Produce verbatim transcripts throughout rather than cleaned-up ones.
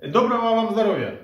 Доброго вам здоровья!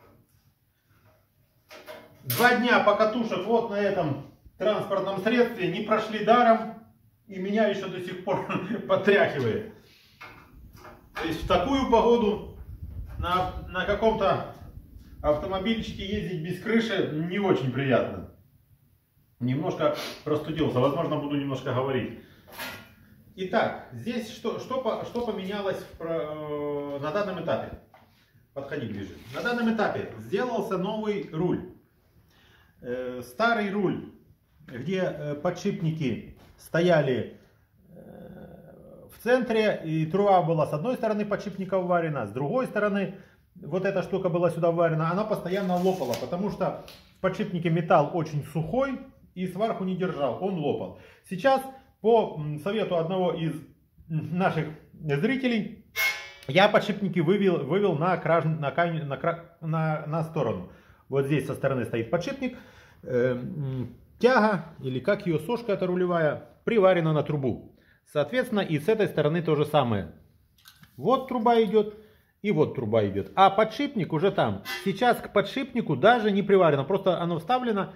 Два дня покатушек вот на этом транспортном средстве не прошли даром, и меня еще до сих пор потряхивает. То есть в такую погоду на, на каком-то автомобильчике ездить без крыши не очень приятно. Немножко простудился, возможно, буду немножко говорить. Итак, здесь что, что, что поменялось в, на данном этапе? Подходи ближе. На данном этапе сделался новый руль. Э, старый руль, где э, подшипники стояли э, в центре, и труба была с одной стороны подшипника вварена, с другой стороны вот эта штука была сюда вварена, она постоянно лопала, потому что в подшипнике металл очень сухой и сверху не держал, он лопал. Сейчас, по совету одного из наших зрителей, я подшипники вывел, вывел на, краж, на, на, на, на сторону. Вот здесь со стороны стоит подшипник. Э, тяга, или как ее, сошка эта рулевая, приварена на трубу. Соответственно, и с этой стороны то же самое. Вот труба идет, и вот труба идет. А подшипник уже там. Сейчас к подшипнику даже не приварено. Просто оно вставлено.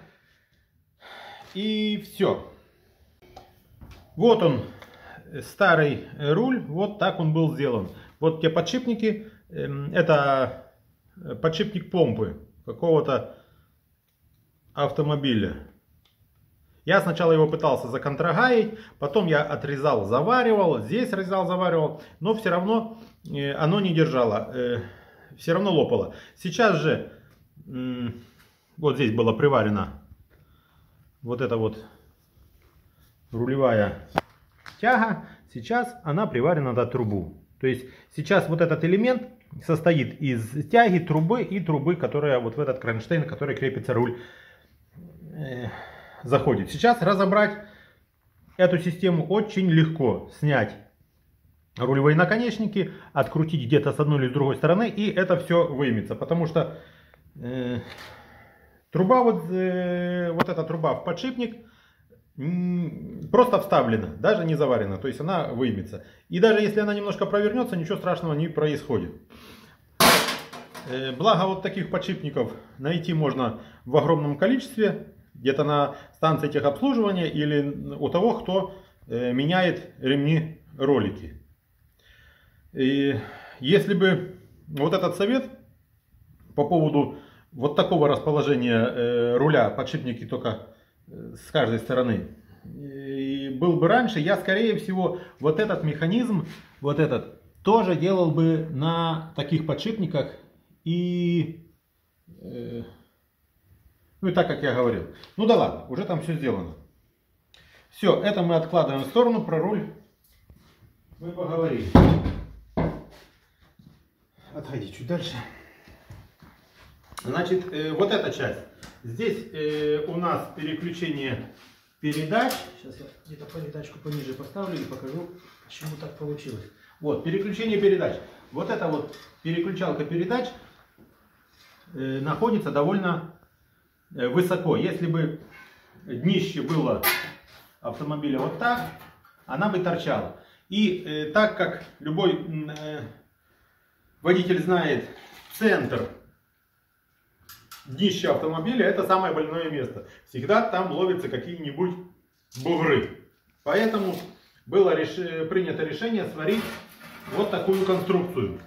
И все. Вот он, старый руль. Вот так он был сделан. Вот те подшипники, это подшипник помпы какого-то автомобиля. Я сначала его пытался законтрагаить, потом я отрезал, заваривал, здесь отрезал, заваривал, но все равно оно не держало, все равно лопало. Сейчас же, вот здесь была приварена вот эта вот рулевая тяга, сейчас она приварена на трубу. То есть сейчас вот этот элемент состоит из тяги, трубы и трубы, которая вот в этот кронштейн, который крепится руль, э, заходит. Сейчас разобрать эту систему очень легко. Снять рулевые наконечники, открутить где-то с одной или с другой стороны, и это все выймется. Потому что э, труба, вот, э, вот эта труба в подшипник, просто вставлена, даже не заварена, то есть она выймется. И даже если она немножко провернется, ничего страшного не происходит. Благо вот таких подшипников найти можно в огромном количестве, где-то на станции техобслуживания или у того, кто меняет ремни ролики. И если бы вот этот совет по поводу вот такого расположения руля, подшипники только с каждой стороны, и был бы раньше, я скорее всего вот этот механизм, вот этот, тоже делал бы на таких подшипниках и, э, ну и так как я говорил. Ну да ладно, уже там все сделано. Все, это мы откладываем в сторону, про руль мы поговорили. Отойди чуть дальше. Значит, э, вот эта часть. Здесь э, у нас переключение передач. Сейчас я где-то передачку пониже поставлю и покажу, почему так получилось. Вот, переключение передач. Вот эта вот переключалка передач э, находится довольно э, высоко. Если бы днище было автомобиля вот так, она бы торчала. И э, так как любой э, водитель знает, центр днище автомобиля — это самое больное место. Всегда там ловятся какие-нибудь бугры. Поэтому было реш... принято решение сварить вот такую конструкцию.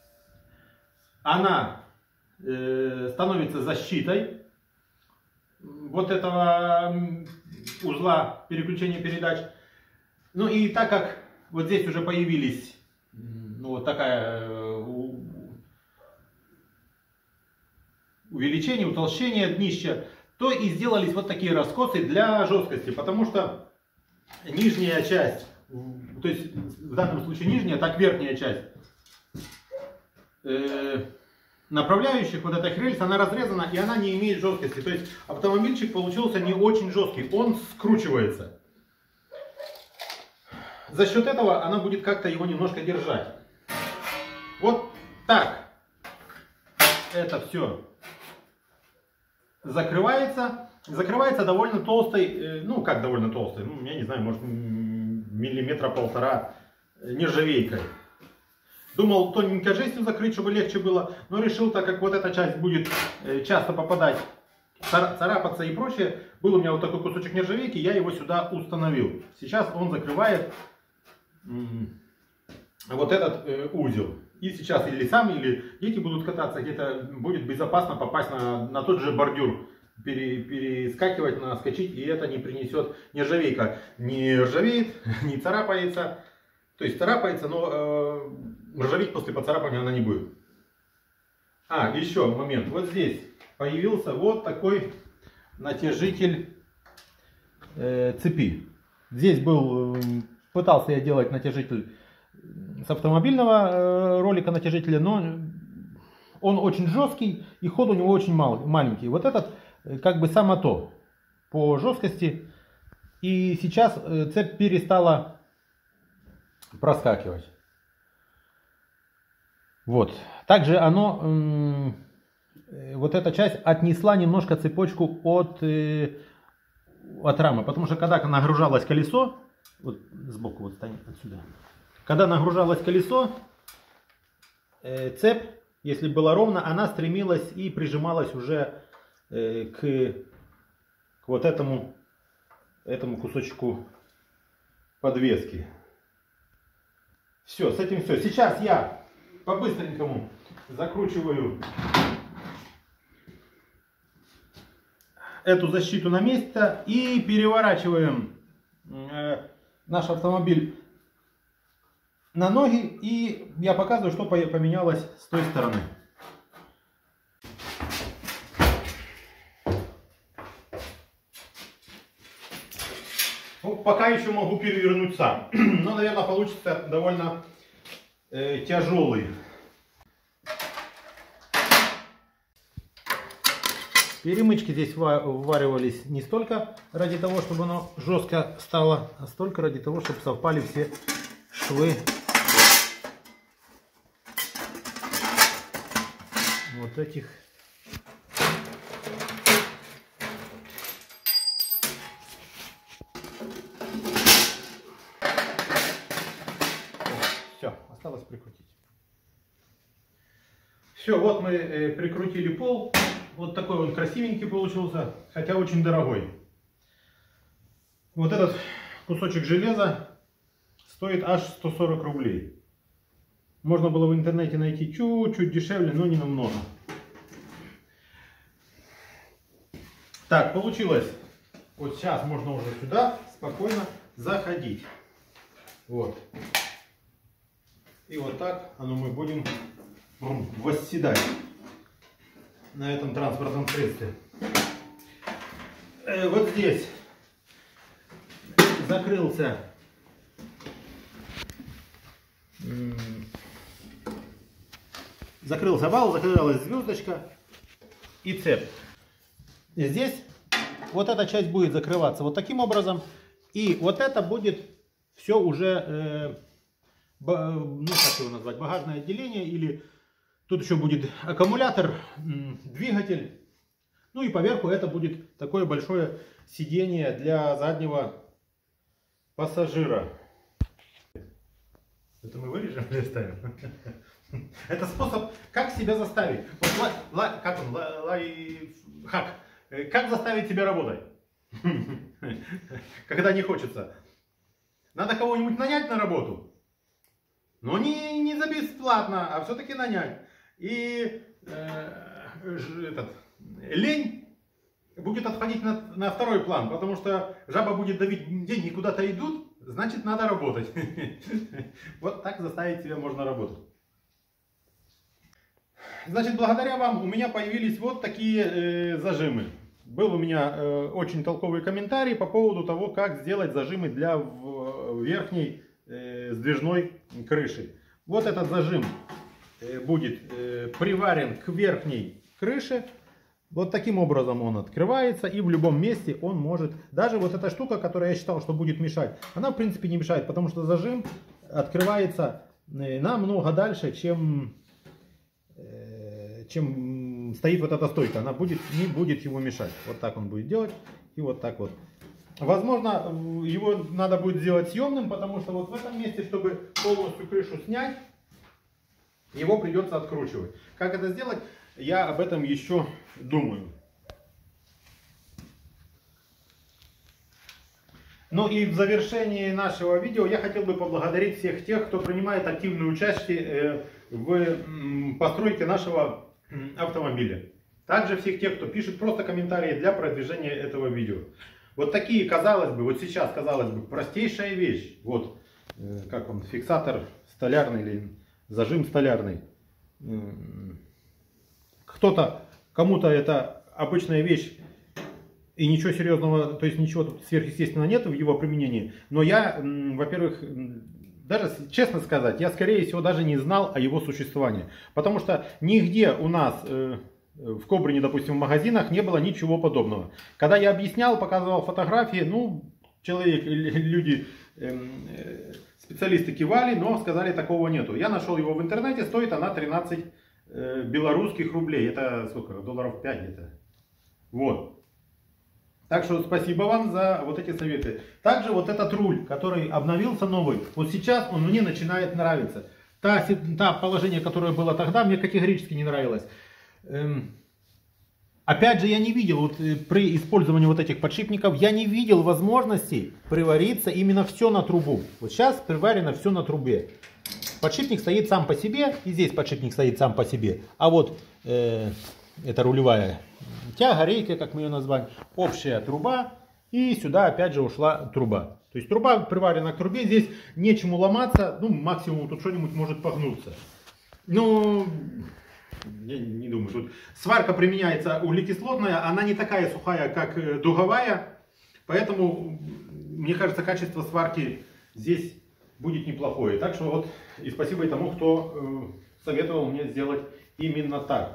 Она э, становится защитой вот этого узла переключения передач. Ну и так как вот здесь уже появились, ну, вот такая увеличение, утолщение днища, то и сделались вот такие раскосы для жесткости, потому что нижняя часть, то есть в данном случае нижняя, так верхняя часть э, направляющих, вот эта рельса, она разрезана и она не имеет жесткости. То есть автомобильчик получился не очень жесткий, он скручивается. За счет этого она будет как-то его немножко держать. Вот так это все закрывается. Закрывается довольно толстой, ну как довольно толстой, ну я не знаю, может миллиметра полтора нержавейкой. Думал тоненькой жестью закрыть, чтобы легче было, но решил, так как вот эта часть будет часто попадать, царапаться и прочее, был у меня вот такой кусочек нержавейки, я его сюда установил. Сейчас он закрывает вот этот узел. И сейчас или сам, или дети будут кататься, где-то будет безопасно попасть на, на тот же бордюр, пере, перескакивать, наскочить, и это не принесет, нержавейка не ржавеет, не царапается. То есть царапается, но э, ржаветь после поцарапания она не будет. А, еще момент. Вот здесь появился вот такой натяжитель э, цепи. Здесь был, э, пытался я делать натяжитель с автомобильного э, ролика натяжителя, но он очень жесткий и ход у него очень мал, маленький. Вот этот э, как бы само то по жесткости. И сейчас э, цепь перестала проскакивать. Вот. Также оно, э, вот эта часть отнесла немножко цепочку от, э, от рамы. Потому что когда нагружалось колесо, вот сбоку, вот стань отсюда. Когда нагружалось колесо, э, цепь, если была ровно, она стремилась и прижималась уже э, к, к вот этому, этому кусочку подвески. Все, с этим все. Сейчас я по-быстренькому закручиваю эту защиту на место и переворачиваем э, наш автомобиль на ноги. И я показываю, что поменялось с той стороны. Ну, пока еще могу перевернуть сам, но, наверное, получится довольно э, тяжелый. Перемычки здесь вваривались не столько ради того, чтобы оно жестко стало, а столько ради того, чтобы совпали все швы вот этих. Все, осталось прикрутить. Все, вот мы э, прикрутили пол. Вот такой он красивенький получился, хотя очень дорогой. Вот этот кусочек железа стоит аж сто сорок рублей. Можно было в интернете найти чуть-чуть дешевле, но не намного. Так, получилось. Вот сейчас можно уже сюда спокойно заходить. Вот. И вот так оно мы будем восседать на этом транспортном средстве. Э, вот здесь закрылся закрылся вал, закрылась звездочка и цепь. И здесь вот эта часть будет закрываться вот таким образом, и вот это будет все уже э, ну как его назвать, багажное отделение, или тут еще будет аккумулятор, двигатель. Ну и поверху это будет такое большое сиденье для заднего пассажира. Это мы вырежем или оставим? Это способ, как себя заставить. Вот, ла, ла, как он? Ла, лайфхак. Как заставить себя работать? Когда не хочется. Надо кого-нибудь нанять на работу. Но не, не за бесплатно, а все-таки нанять. И э, этот, лень будет отходить на, на второй план, потому что жаба будет давить, деньги куда-то идут, значит надо работать. Вот так заставить себя можно работать. Значит, благодаря вам у меня появились вот такие э, зажимы. Был у меня э, очень толковый комментарий по поводу того, как сделать зажимы для в, верхней э, сдвижной крыши. Вот этот зажим будет э, приварен к верхней крыше. Вот таким образом он открывается, и в любом месте он может, даже вот эта штука, которая я считал, что будет мешать, она в принципе не мешает, потому что зажим открывается намного дальше, чем, э, чем стоит вот эта стойка. Она будет, не будет его мешать. Вот так он будет делать, и вот так вот. Возможно, его надо будет сделать съемным, потому что вот в этом месте, чтобы полностью крышу снять, его придется откручивать. Как это сделать, я об этом еще думаю. Ну и в завершении нашего видео я хотел бы поблагодарить всех тех, кто принимает активное участие в постройке нашего автомобиля. Также всех тех, кто пишет просто комментарии для продвижения этого видео. Вот такие, казалось бы, вот сейчас, казалось бы, простейшая вещь. Вот, как он, фиксатор столярный или зажим столярный. Кто-то, кому-то это обычная вещь. И ничего серьезного, то есть ничего тут сверхъестественного нет в его применении. Но я, во-первых, даже честно сказать, я скорее всего даже не знал о его существовании. Потому что нигде у нас э, в Кобрине, допустим, в магазинах не было ничего подобного. Когда я объяснял, показывал фотографии, ну, человек, люди, э, специалисты кивали, но сказали, такого нету. Я нашел его в интернете, стоит она тринадцать э, белорусских рублей. Это сколько? Долларов пять где-то. Вот. Так что спасибо вам за вот эти советы. Также вот этот руль, который обновился новый, вот сейчас он мне начинает нравиться. Та, та положение, которое было тогда, мне категорически не нравилось. Эм, опять же, я не видел, вот, при использовании вот этих подшипников, я не видел возможности привариться именно все на трубу. Вот сейчас приварено все на трубе. Подшипник стоит сам по себе, и здесь подшипник стоит сам по себе. А вот э, это рулевая тяга, рейка, как мы ее назвали, общая труба, и сюда опять же ушла труба. То есть труба приварена к трубе, здесь нечему ломаться, ну максимум тут что-нибудь может погнуться. Ну, я не думаю, тут сварка применяется углекислотная, она не такая сухая, как дуговая, поэтому, мне кажется, качество сварки здесь будет неплохое. Так что вот, и спасибо и тому, кто э, советовал мне сделать именно так.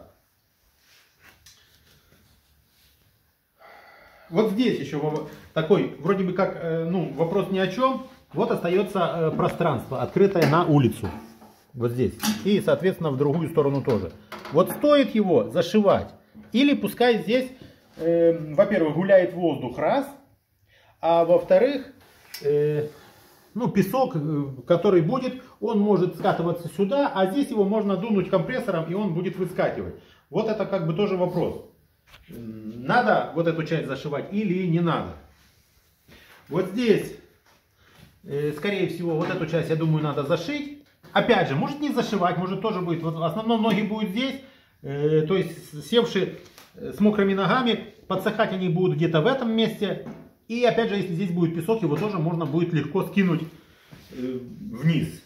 Вот здесь еще такой, вроде бы как, ну, вопрос ни о чем. Вот остается пространство, открытое на улицу. Вот здесь. И, соответственно, в другую сторону тоже. Вот стоит его зашивать. Или пускай здесь, э, во-первых, гуляет воздух, раз. А во-вторых, э, ну, песок, который будет, он может скатываться сюда. А здесь его можно дунуть компрессором, и он будет выскакивать. Вот это как бы тоже вопрос. Надо вот эту часть зашивать или не надо. Вот здесь, э, скорее всего, вот эту часть, я думаю, надо зашить. Опять же, может не зашивать, может тоже будет. Вот в основном ноги будут здесь. Э, то есть севшие с мокрыми ногами, подсыхать они будут где-то в этом месте. И опять же, если здесь будет песок, его тоже можно будет легко скинуть э, вниз.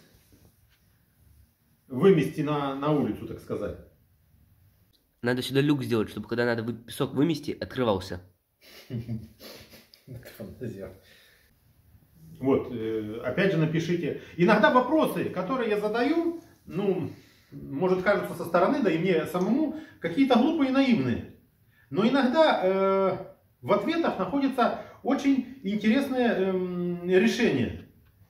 Вымести на, на улицу, так сказать. Надо сюда люк сделать, чтобы когда надо песок вымести, открывался. Вот, опять же напишите. Иногда вопросы, которые я задаю, ну, может кажутся со стороны, да и мне самому, какие-то глупые и наивные. Но иногда э, в ответах находится очень интересное э, решение.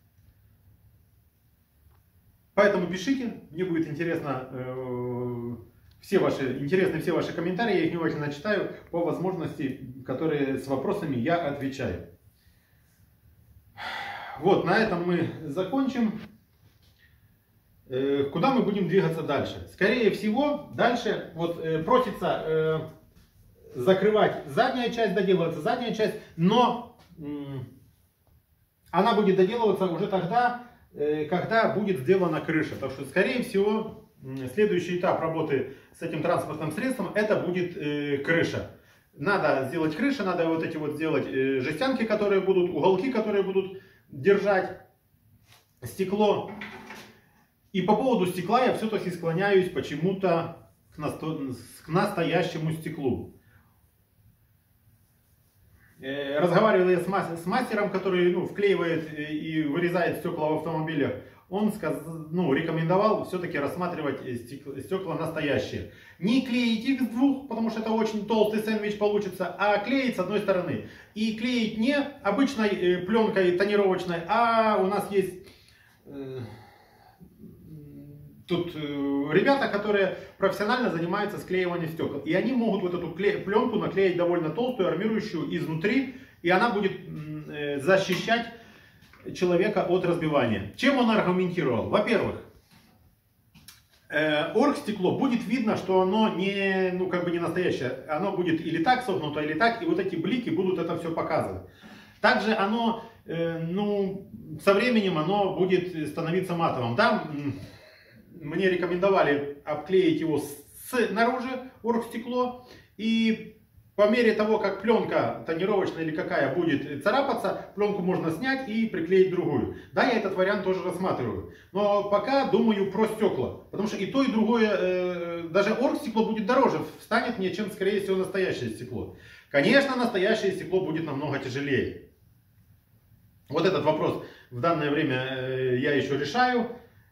Поэтому пишите, мне будет интересно... Э, Все ваши, интересны все ваши комментарии, я их внимательно читаю, по возможности, которые с вопросами я отвечаю. Вот, на этом мы закончим. Э, куда мы будем двигаться дальше? Скорее всего, дальше вот э, просится э, закрывать задняя часть, доделываться задняя часть, но э, она будет доделываться уже тогда, э, когда будет сделана крыша. Так что, скорее всего, следующий этап работы с этим транспортным средством, это будет э, крыша. Надо сделать крышу, надо вот эти вот сделать э, жестянки, которые будут, уголки, которые будут держать стекло. И по поводу стекла я все-таки склоняюсь почему-то к, насто... к настоящему стеклу. Э, разговаривал я с, мас... с мастером, который, ну, вклеивает и вырезает стекла в автомобилях. Он сказ... ну, рекомендовал все-таки рассматривать стекла, стекла настоящие. Не клеить их с двух, потому что это очень толстый сэндвич получится, а клеить с одной стороны. И клеить не обычной э, пленкой тонировочной, а у нас есть э, тут э, ребята, которые профессионально занимаются склеиванием стекол. И они могут вот эту кле... пленку наклеить довольно толстую, армирующую изнутри, и она будет э, защищать человека от разбивания. Чем он аргументировал? Во-первых, э, оргстекло, будет видно, что оно не, ну, как бы не настоящее. Оно будет или так согнуто, или так, и вот эти блики будут это все показывать. Также оно, э, ну, со временем оно будет становиться матовым. Да, мне рекомендовали обклеить его снаружи, оргстекло, и по мере того, как пленка тонировочная или какая будет царапаться, пленку можно снять и приклеить другую. Да, я этот вариант тоже рассматриваю. Но пока думаю про стекла. Потому что и то, и другое, э, даже оргстекло будет дороже, станет мне, чем, скорее всего, настоящее стекло. Конечно, настоящее стекло будет намного тяжелее. Вот этот вопрос в данное время э, я еще решаю.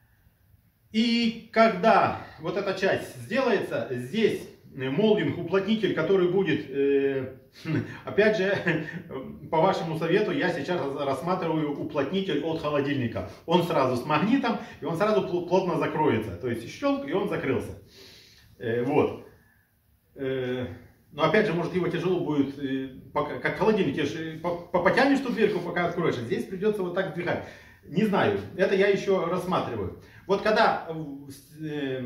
И когда вот эта часть сделается, здесь молдинг, уплотнитель, который будет, э, опять же, по вашему совету, я сейчас рассматриваю уплотнитель от холодильника. Он сразу с магнитом, и он сразу плотно закроется. То есть щелк, и он закрылся. Э, вот. Э, но опять же, может, его тяжело будет, э, пока, как холодильник, потянешь ту дверку, пока откроешь. Здесь придется вот так сдвигать. Не знаю, это я еще рассматриваю. Вот когда э,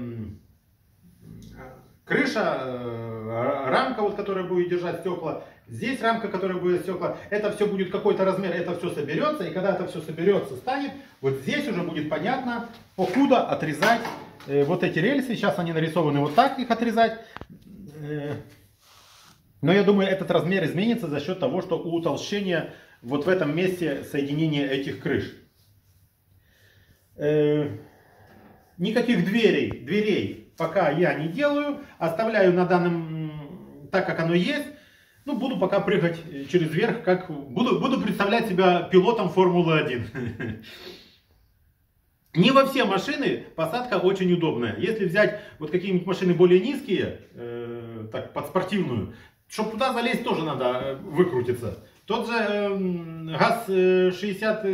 крыша, э, рамка, вот, которая будет держать стекла, здесь рамка, которая будет стекла, это все будет какой-то размер, это все соберется, и когда это все соберется, станет, вот здесь уже будет понятно, покуда отрезать э, вот эти рельсы. Сейчас они нарисованы вот так, их отрезать. Э, но я думаю, этот размер изменится за счет того, что у утолщения вот в этом месте соединения этих крыш. Э, никаких дверей, дверей пока я не делаю, оставляю на данном так, как оно есть. Ну, буду пока прыгать через верх, как буду, буду представлять себя пилотом Формулы один. Не во все машины посадка очень удобная. Если взять вот какие-нибудь машины более низкие, э, так, под спортивную, чтобы туда залезть, тоже надо выкрутиться. Тот же э, ГАЗ шестьдесят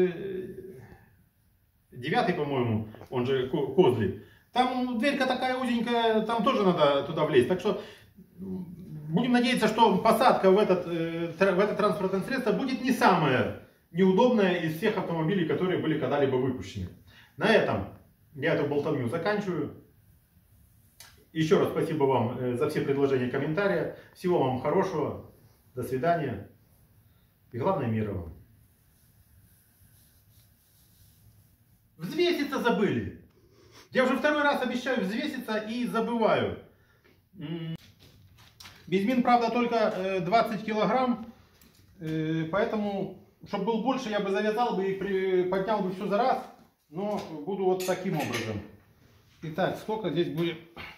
девятый, по-моему, он же Козли. Там дверька такая узенькая, там тоже надо туда влезть. Так что будем надеяться, что посадка в, этот, э, в это транспортное средство будет не самая неудобная из всех автомобилей, которые были когда-либо выпущены. На этом я эту болтовню заканчиваю. Еще раз спасибо вам за все предложения и комментарии. Всего вам хорошего. До свидания. И главное, мира вам. Взвеситься забыли. Я уже второй раз обещаю взвеситься и забываю. Безмин, правда, только двадцать килограмм. Поэтому, чтобы был больше, я бы завязал бы и поднял бы все за раз. Но буду вот таким образом. Итак, сколько здесь будет?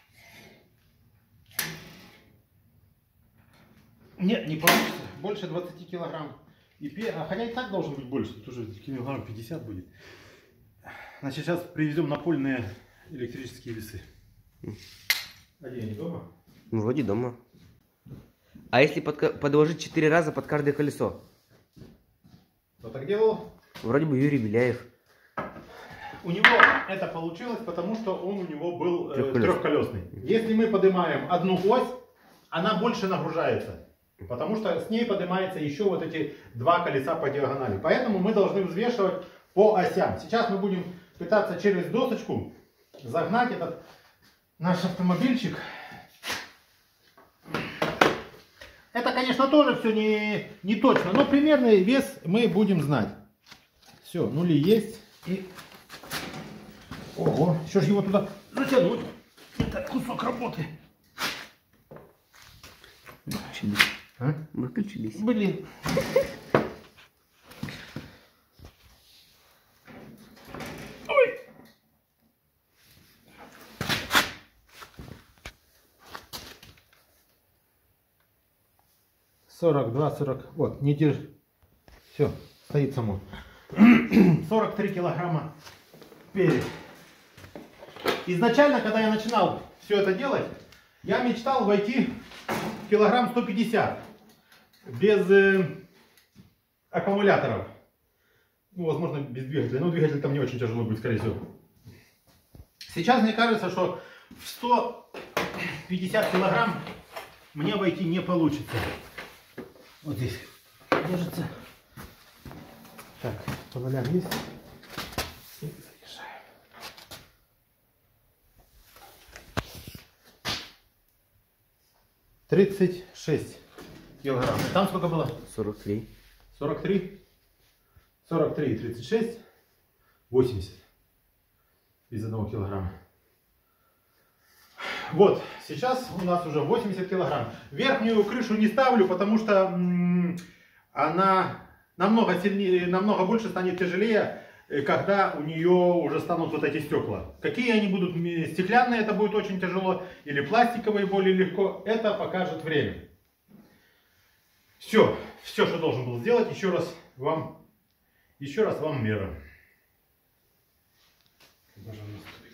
Нет, не получится. Больше двадцати килограмм. И, а хотя и так должен быть больше. Тут уже килограмм пятьдесят будет. Значит, сейчас привезем напольные электрические весы. А где они, дома? Ну, вроде дома. А если под, подложить четыре раза под каждое колесо? Кто так делал? Вроде бы Юрий Беляев. У него это получилось, потому что он у него был э, трехколесный. трехколесный. Если мы поднимаем одну ось, она больше нагружается. Потому что с ней поднимается еще вот эти два колеса по диагонали. Поэтому мы должны взвешивать по осям. Сейчас мы будем пытаться через досочку загнать этот наш автомобильчик. Это, конечно, тоже все не, не точно, но примерный вес мы будем знать. Все, нули есть. И... Ого, еще же его туда затянуть. Это кусок работы. Выключились. А? Выключились. Блин. Ой. сорок два, сорок. Вот, не держи. Все, стоит само. сорок три килограмма перец. Изначально, когда я начинал все это делать, я мечтал войти в килограмм сто пятьдесят. Без э, аккумуляторов. Ну, возможно, без двигателя. Но двигатель там не очень тяжело будет, скорее всего. Сейчас мне кажется, что в сто пятьдесят килограмм мне войти не получится. Вот здесь держится. Так, по нолям есть. И заезжаем. тридцать шесть килограмм. Там сколько было? сорок три. сорок три. сорок три, тридцать шесть, восемьдесят. Из одного килограмма. Вот, сейчас у нас уже восемьдесят килограмм. Верхнюю крышу не ставлю, потому что м, она намного сильнее, намного больше станет тяжелее, когда у нее уже станут вот эти стекла. Какие они будут, стеклянные, это будет очень тяжело, или пластиковые более легко, это покажет время. Все, все, что должен был сделать, еще раз вам, еще раз вам мера. Даже наступить.